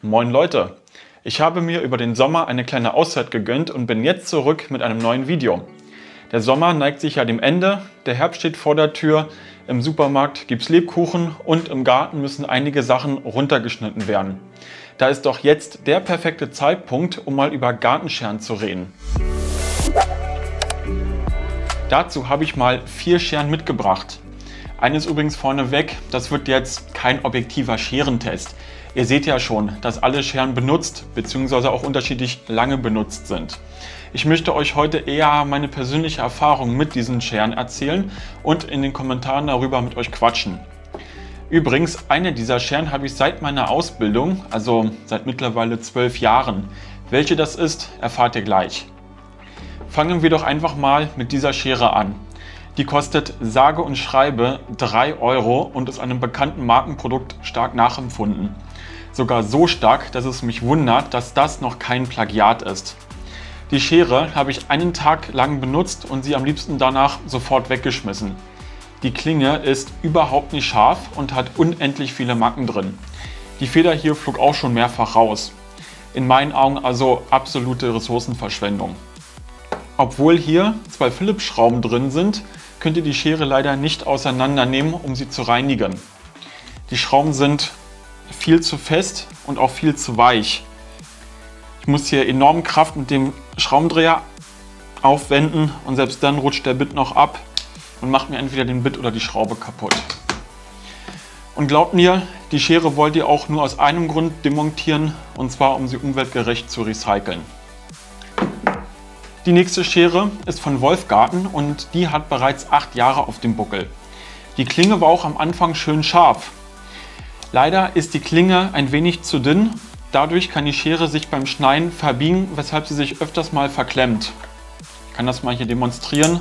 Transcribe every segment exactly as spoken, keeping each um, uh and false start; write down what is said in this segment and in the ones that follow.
Moin Leute! Ich habe mir über den Sommer eine kleine Auszeit gegönnt und bin jetzt zurück mit einem neuen Video. Der Sommer neigt sich ja dem Ende, der Herbst steht vor der Tür, im Supermarkt gibt es Lebkuchen und im Garten müssen einige Sachen runtergeschnitten werden. Da ist doch jetzt der perfekte Zeitpunkt, um mal über Gartenscheren zu reden. Dazu habe ich mal vier Scheren mitgebracht. Eines übrigens vorneweg, das wird jetzt kein objektiver Scherentest. Ihr seht ja schon, dass alle Scheren benutzt bzw. auch unterschiedlich lange benutzt sind. Ich möchte euch heute eher meine persönliche Erfahrung mit diesen Scheren erzählen und in den Kommentaren darüber mit euch quatschen. Übrigens, eine dieser Scheren habe ich seit meiner Ausbildung, also seit mittlerweile zwölf Jahren. Welche das ist, erfahrt ihr gleich. Fangen wir doch einfach mal mit dieser Schere an. Die kostet sage und schreibe drei Euro und ist einem bekannten Markenprodukt stark nachempfunden. Sogar so stark, dass es mich wundert, dass das noch kein Plagiat ist. Die Schere habe ich einen Tag lang benutzt und sie am liebsten danach sofort weggeschmissen. Die Klinge ist überhaupt nicht scharf und hat unendlich viele Macken drin. Die Feder hier flog auch schon mehrfach raus. In meinen Augen also absolute Ressourcenverschwendung. Obwohl hier zwei Phillips-Schrauben drin sind, könnt ihr die Schere leider nicht auseinandernehmen, um sie zu reinigen. Die Schrauben sind viel zu fest und auch viel zu weich. Ich muss hier enorm Kraft mit dem Schraubendreher aufwenden und selbst dann rutscht der Bit noch ab und macht mir entweder den Bit oder die Schraube kaputt. Und glaubt mir, die Schere wollt ihr auch nur aus einem Grund demontieren, und zwar um sie umweltgerecht zu recyceln. Die nächste Schere ist von Wolfgarten und die hat bereits acht Jahre auf dem Buckel. Die Klinge war auch am Anfang schön scharf. Leider ist die Klinge ein wenig zu dünn, dadurch kann die Schere sich beim Schneiden verbiegen, weshalb sie sich öfters mal verklemmt. Ich kann das mal hier demonstrieren.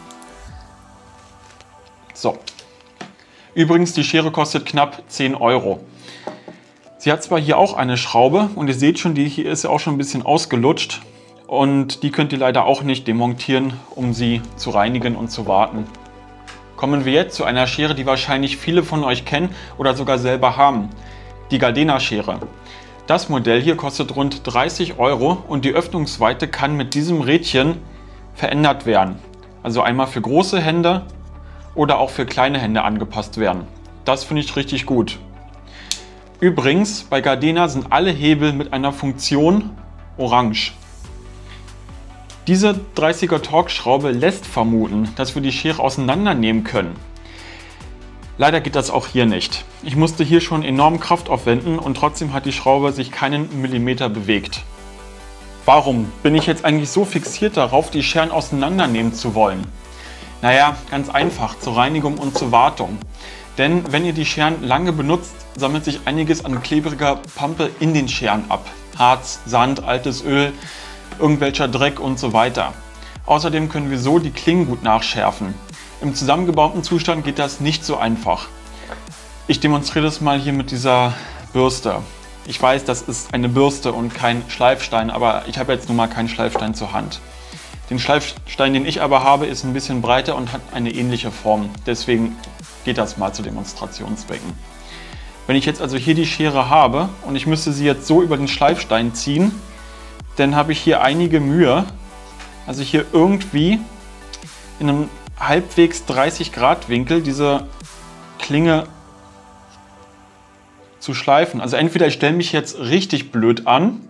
So. Übrigens, die Schere kostet knapp zehn Euro. Sie hat zwar hier auch eine Schraube und ihr seht schon, die hier ist ja auch schon ein bisschen ausgelutscht. Und die könnt ihr leider auch nicht demontieren, um sie zu reinigen und zu warten. Kommen wir jetzt zu einer Schere, die wahrscheinlich viele von euch kennen oder sogar selber haben. Die Gardena-Schere. Das Modell hier kostet rund dreißig Euro und die Öffnungsweite kann mit diesem Rädchen verändert werden. Also einmal für große Hände oder auch für kleine Hände angepasst werden. Das finde ich richtig gut. Übrigens, bei Gardena sind alle Hebel mit einer Funktion orange. Diese dreißiger Torx-Schraube lässt vermuten, dass wir die Schere auseinandernehmen können. Leider geht das auch hier nicht. Ich musste hier schon enorm Kraft aufwenden und trotzdem hat die Schraube sich keinen Millimeter bewegt. Warum bin ich jetzt eigentlich so fixiert darauf, die Scheren auseinandernehmen zu wollen? Naja, ganz einfach, zur Reinigung und zur Wartung. Denn wenn ihr die Scheren lange benutzt, sammelt sich einiges an klebriger Pampe in den Scheren ab. Harz, Sand, altes Öl, irgendwelcher Dreck und so weiter. Außerdem können wir so die Klingen gut nachschärfen. Im zusammengebauten Zustand geht das nicht so einfach. Ich demonstriere das mal hier mit dieser Bürste. Ich weiß, das ist eine Bürste und kein Schleifstein, aber ich habe jetzt nun mal keinen Schleifstein zur Hand. Den Schleifstein, den ich aber habe, ist ein bisschen breiter und hat eine ähnliche Form. Deswegen geht das mal zu Demonstrationszwecken. Wenn ich jetzt also hier die Schere habe und ich müsste sie jetzt so über den Schleifstein ziehen, dann habe ich hier einige Mühe, also hier irgendwie in einem halbwegs dreißig Grad Winkel diese Klinge zu schleifen. Also entweder ich stelle mich jetzt richtig blöd an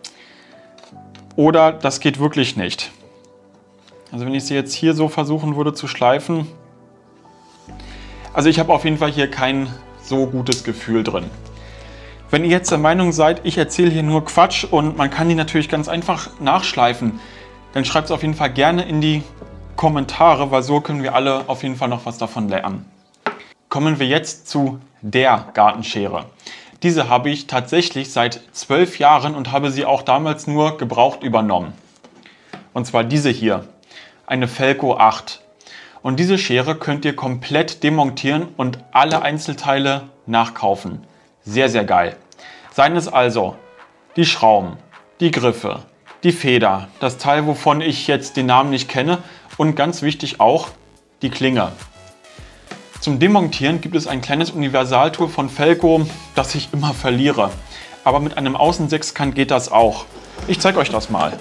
oder das geht wirklich nicht. Also wenn ich sie jetzt hier so versuchen würde zu schleifen, also ich habe auf jeden Fall hier kein so gutes Gefühl drin. Wenn ihr jetzt der Meinung seid, ich erzähle hier nur Quatsch und man kann die natürlich ganz einfach nachschleifen, dann schreibt es auf jeden Fall gerne in die Kommentare, weil so können wir alle auf jeden Fall noch was davon lernen. Kommen wir jetzt zu der Gartenschere. Diese habe ich tatsächlich seit zwölf Jahren und habe sie auch damals nur gebraucht übernommen. Und zwar diese hier, eine Felco acht. Und diese Schere könnt ihr komplett demontieren und alle Einzelteile nachkaufen. Sehr, sehr geil. Seien es also die Schrauben, die Griffe, die Feder, das Teil, wovon ich jetzt den Namen nicht kenne und ganz wichtig auch die Klinge. Zum Demontieren gibt es ein kleines Universaltool von Felco, das ich immer verliere. aber mit einem Außensechskant geht das auch. Ich zeige euch das mal.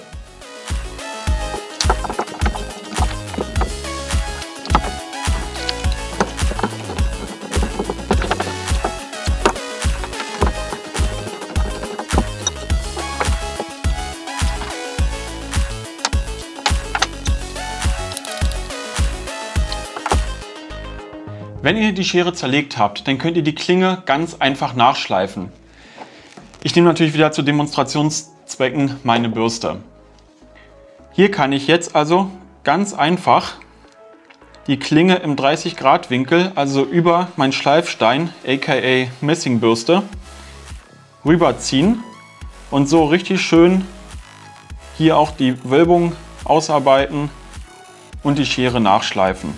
Wenn ihr die Schere zerlegt habt, dann könnt ihr die Klinge ganz einfach nachschleifen. Ich nehme natürlich wieder zu Demonstrationszwecken meine Bürste. Hier kann ich jetzt also ganz einfach die Klinge im dreißig Grad Winkel, also über meinen Schleifstein, aka Messingbürste, rüberziehen und so richtig schön hier auch die Wölbung ausarbeiten und die Schere nachschleifen.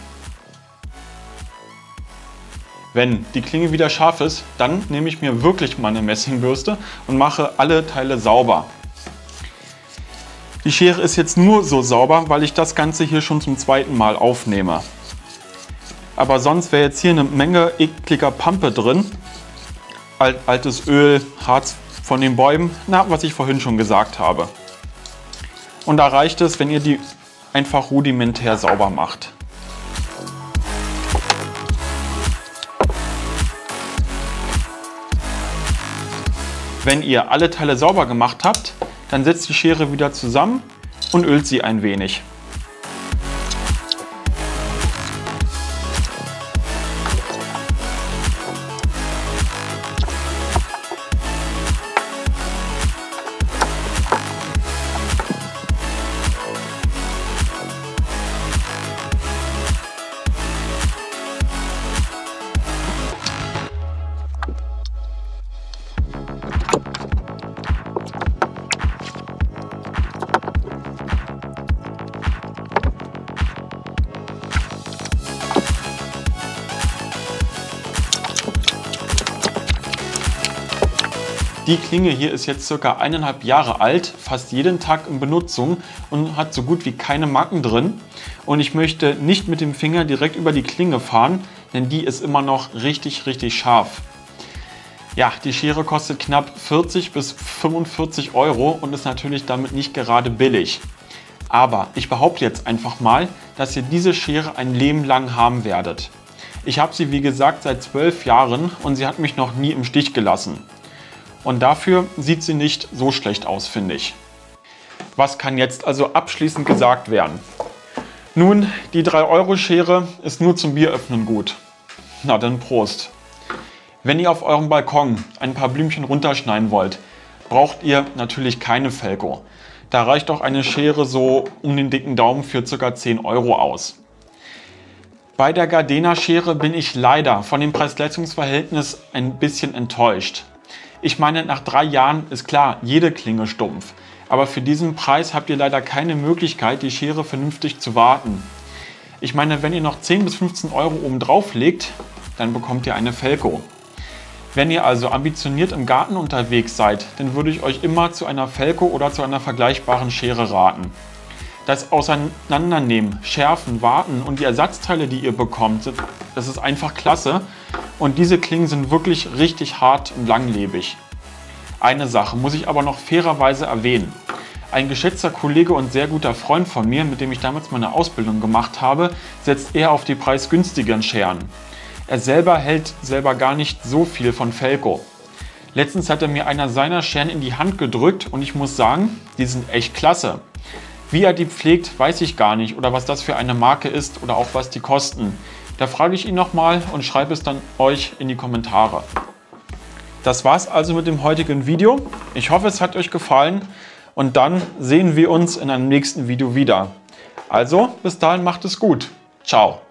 Wenn die Klinge wieder scharf ist, dann nehme ich mir wirklich meine Messingbürste und mache alle Teile sauber. Die Schere ist jetzt nur so sauber, weil ich das Ganze hier schon zum zweiten Mal aufnehme. Aber sonst wäre jetzt hier eine Menge ekliger Pampe drin. Alt, altes Öl, Harz von den Bäumen, na, was ich vorhin schon gesagt habe. Und da reicht es, wenn ihr die einfach rudimentär sauber macht. Wenn ihr alle Teile sauber gemacht habt, dann setzt die Schere wieder zusammen und ölt sie ein wenig. Die Klinge hier ist jetzt circa eineinhalb Jahre alt, fast jeden Tag in Benutzung und hat so gut wie keine Macken drin. Und ich möchte nicht mit dem Finger direkt über die Klinge fahren, denn die ist immer noch richtig, richtig scharf. Ja, die Schere kostet knapp vierzig bis fünfundvierzig Euro und ist natürlich damit nicht gerade billig. Aber ich behaupte jetzt einfach mal, dass ihr diese Schere ein Leben lang haben werdet. Ich habe sie wie gesagt seit zwölf Jahren und sie hat mich noch nie im Stich gelassen. Und dafür sieht sie nicht so schlecht aus, finde ich. Was kann jetzt also abschließend gesagt werden? Nun, die drei Euro Schere ist nur zum Bieröffnen gut. Na dann Prost! Wenn ihr auf eurem Balkon ein paar Blümchen runterschneiden wollt, braucht ihr natürlich keine Felko. Da reicht auch eine Schere so um den dicken Daumen für ca. zehn Euro aus. Bei der Gardena Schere bin ich leider von dem Preis-Leistungs-Verhältnis ein bisschen enttäuscht. Ich meine, nach drei Jahren ist klar, jede Klinge stumpf. Aber für diesen Preis habt ihr leider keine Möglichkeit, die Schere vernünftig zu warten. Ich meine, wenn ihr noch zehn bis fünfzehn Euro oben drauf legt, dann bekommt ihr eine Felko. Wenn ihr also ambitioniert im Garten unterwegs seid, dann würde ich euch immer zu einer Felko oder zu einer vergleichbaren Schere raten. Das Auseinandernehmen, Schärfen, Warten und die Ersatzteile, die ihr bekommt, das ist einfach klasse. Und diese Klingen sind wirklich richtig hart und langlebig. Eine Sache muss ich aber noch fairerweise erwähnen. Ein geschätzter Kollege und sehr guter Freund von mir, mit dem ich damals meine Ausbildung gemacht habe, setzt eher auf die preisgünstigeren Scheren. Er selber hält selber gar nicht so viel von Felko. Letztens hat er mir einer seiner Scheren in die Hand gedrückt und ich muss sagen, die sind echt klasse. Wie er die pflegt, weiß ich gar nicht oder was das für eine Marke ist oder auch was die kosten. Da frage ich ihn nochmal und schreibe es dann euch in die Kommentare. Das war's also mit dem heutigen Video. Ich hoffe, es hat euch gefallen und dann sehen wir uns in einem nächsten Video wieder. Also, bis dahin macht es gut. Ciao.